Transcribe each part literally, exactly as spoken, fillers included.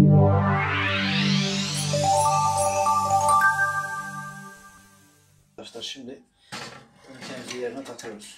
Arkadaşlar şimdi ünitemizi yerine takıyoruz.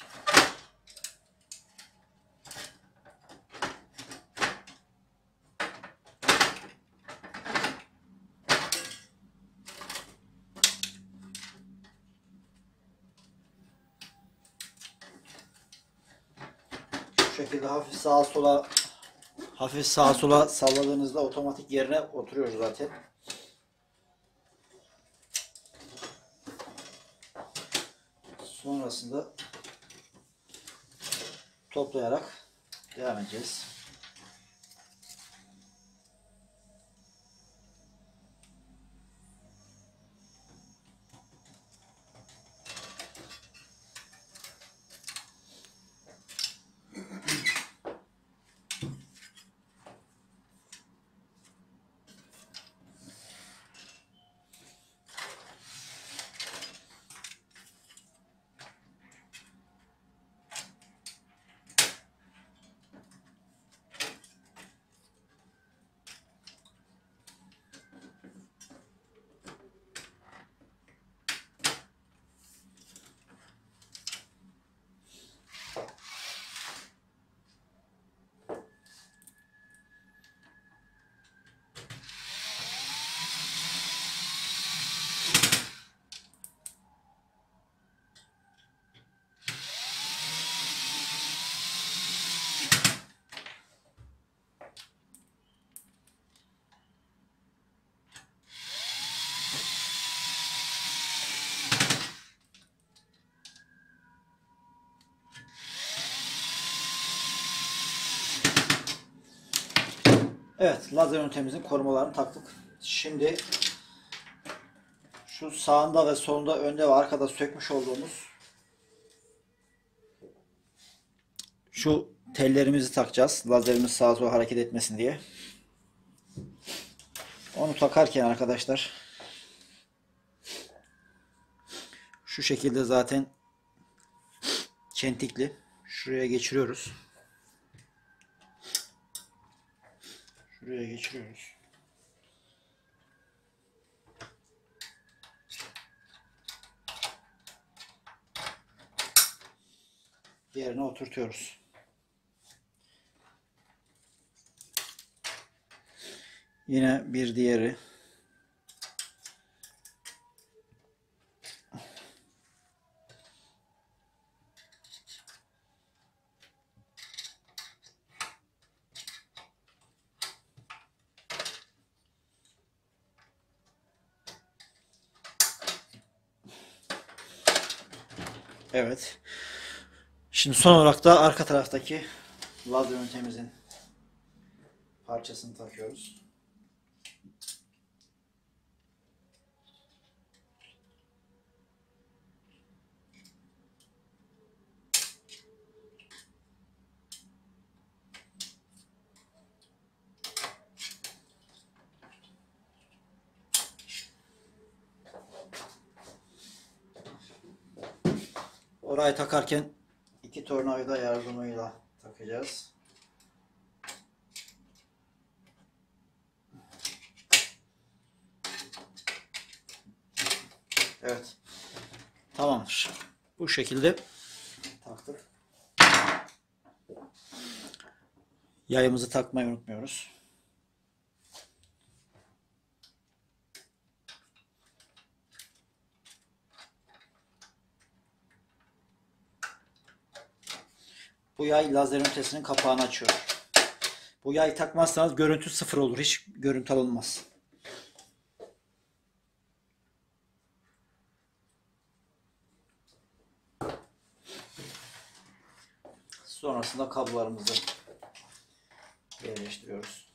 Şu şekilde hafif sağa sola hafif sağa sola salladığınızda otomatik yerine oturuyor zaten. Sonrasında toplayarak devam edeceğiz. Evet, lazer ünitemizin korumalarını taktık. Şimdi şu sağında ve solunda, önde ve arkada sökmüş olduğumuz şu tellerimizi takacağız. Lazerimiz sağa sola hareket etmesin diye. Onu takarken arkadaşlar şu şekilde zaten çentikli. Şuraya geçiriyoruz. Şuraya geçiriyoruz. Yerine oturtuyoruz. Yine bir diğeri. Evet. Şimdi son olarak da arka taraftaki lazer ünitemizin parçasını takıyoruz. Orayı takarken iki tornavida yardımıyla takacağız. Evet. Tamamdır. Bu şekilde taktık. Yayımızı takmayı unutmuyoruz. Bu yay lazer ünitesinin kapağını açıyor. Bu yayı takmazsanız görüntü sıfır olur. Hiç görüntü alınmaz. Sonrasında kablolarımızı yerleştiriyoruz.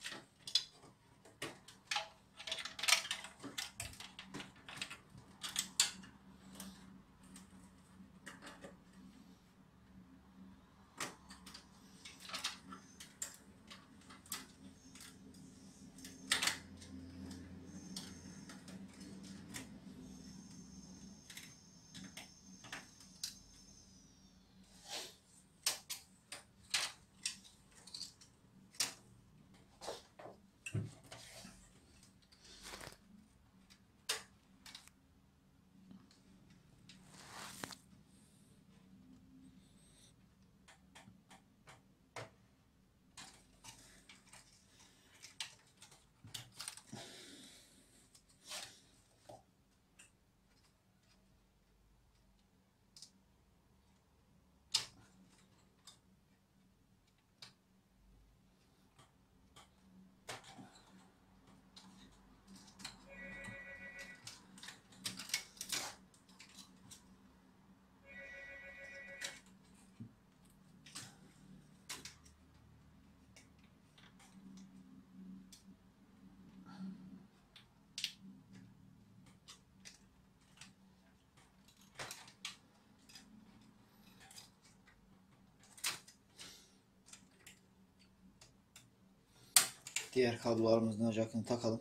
Diğer kablolarımızın jackını takalım.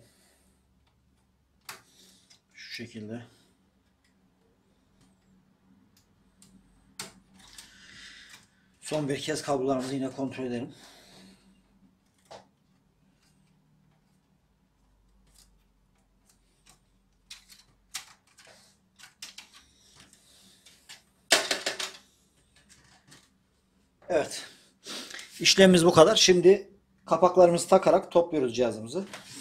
Şu şekilde. Son bir kez kablolarımızı yine kontrol edelim. Evet. İşlemimiz bu kadar. Şimdi kapaklarımızı takarak topluyoruz cihazımızı.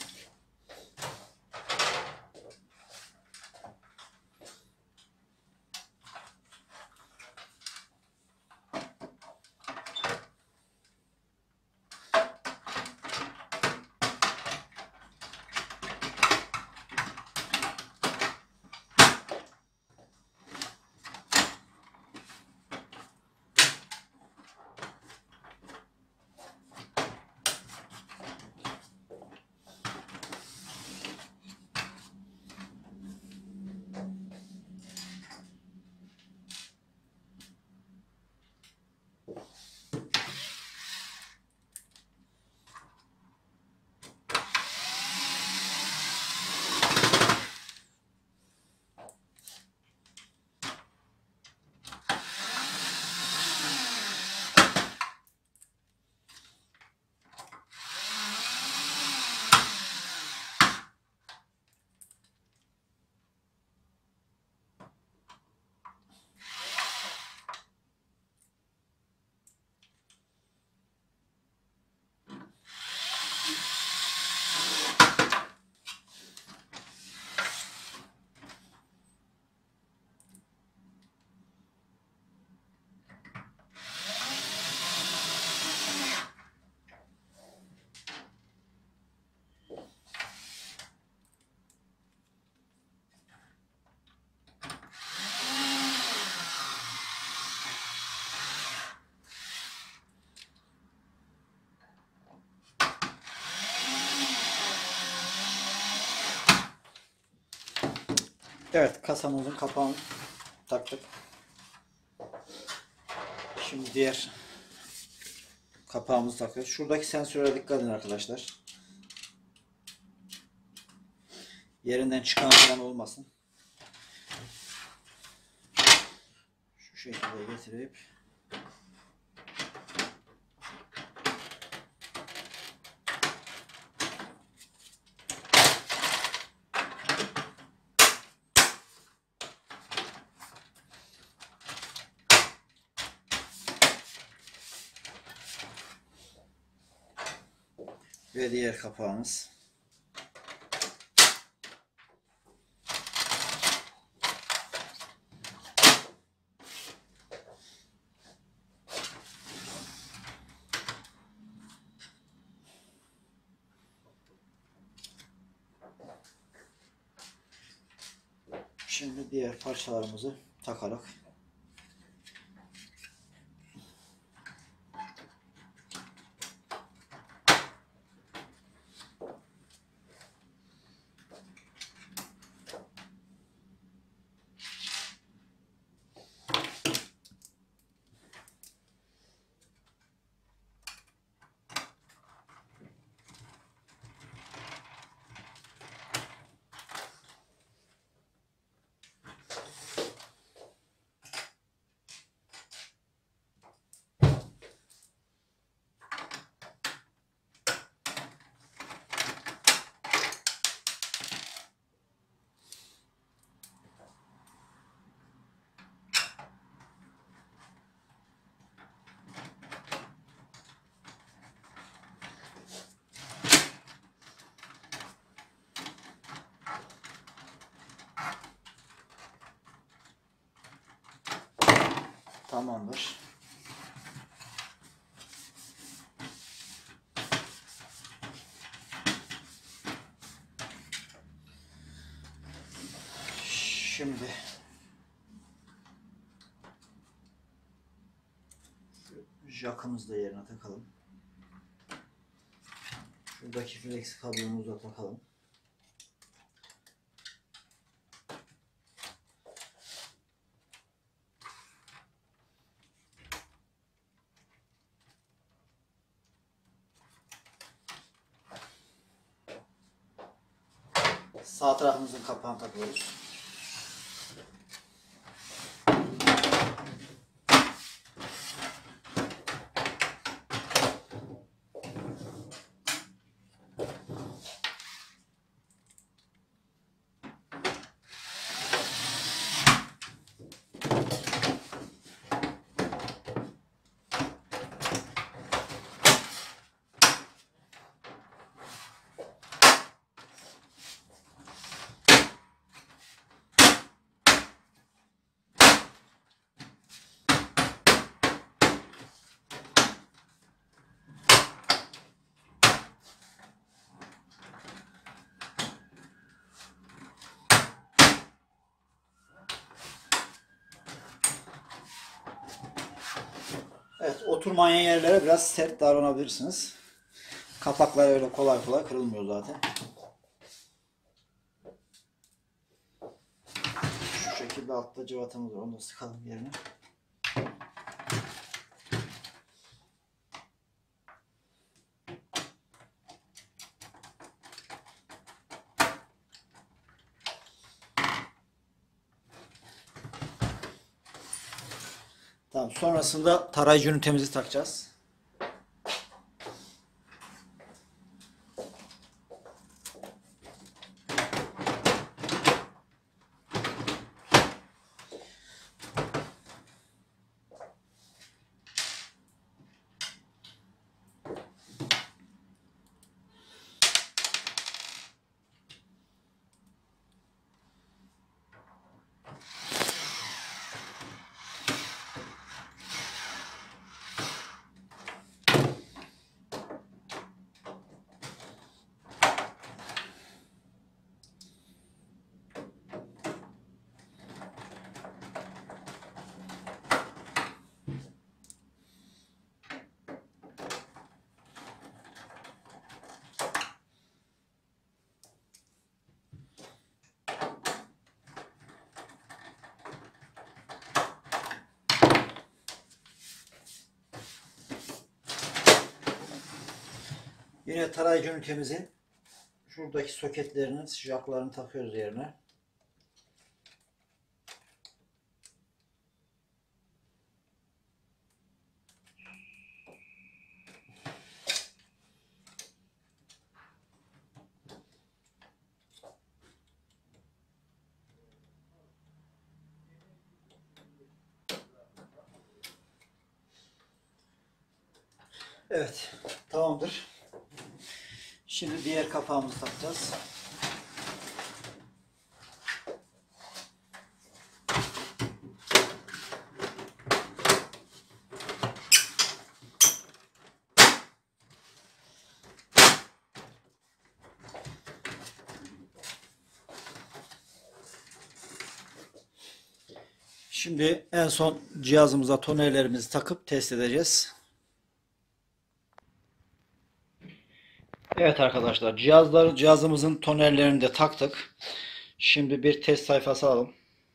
Evet, kasamızın kapağını taktık. Şimdi diğer kapağımızı takıyoruz. Şuradaki sensöre dikkat edin arkadaşlar. Yerinden çıkan falan olmasın. Şu şekilde getirip ve diğer kapağımız. Şimdi diğer parçalarımızı takarak tamamdır. Şimdi jackımızı da yerine takalım. Şuradaki flex kablomuzu da takalım. Sağ tarafımızın kapağını takıyoruz. Evet, oturmayan yerlere biraz sert davranabilirsiniz. Kapaklar öyle kolay kolay kırılmıyor zaten. Şu şekilde altta cıvatamız var. Onu da sıkalım yerine. Tamam, sonrasında tarayıcı ünitemizi takacağız. Yine tarayıcı ünitemizin şuradaki soketlerinin sıcaklarını takıyoruz yerine. Evet, tamamdır. Şimdi diğer kapağımızı takacağız. Şimdi en son cihazımıza tonerlerimizi takıp test edeceğiz. Evet arkadaşlar, cihazlar, cihazımızın tonerlerini de taktık. Şimdi bir test sayfası alalım.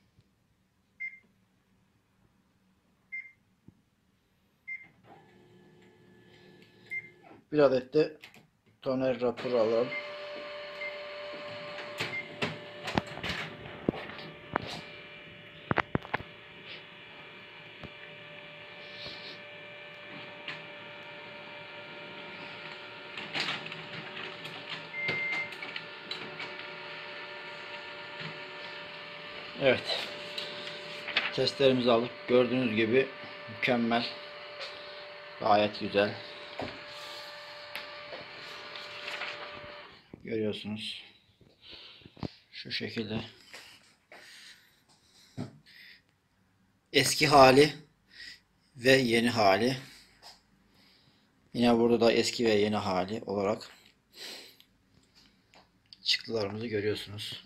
Bir adet de toner raporu alalım. Evet. Testlerimizi aldık. Gördüğünüz gibi mükemmel. Gayet güzel. Görüyorsunuz. Şu şekilde. Eski hali ve yeni hali. Yine burada da eski ve yeni hali olarak çıktılarımızı görüyorsunuz.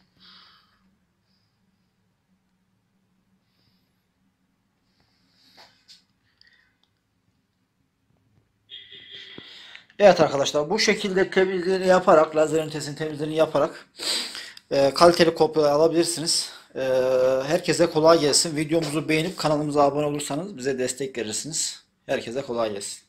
Evet arkadaşlar, bu şekilde temizliğini yaparak, lazer ünitesinin temizliğini yaparak e, kaliteli kopya alabilirsiniz. E, herkese kolay gelsin. Videomuzu beğenip kanalımıza abone olursanız bize destek verirsiniz. Herkese kolay gelsin.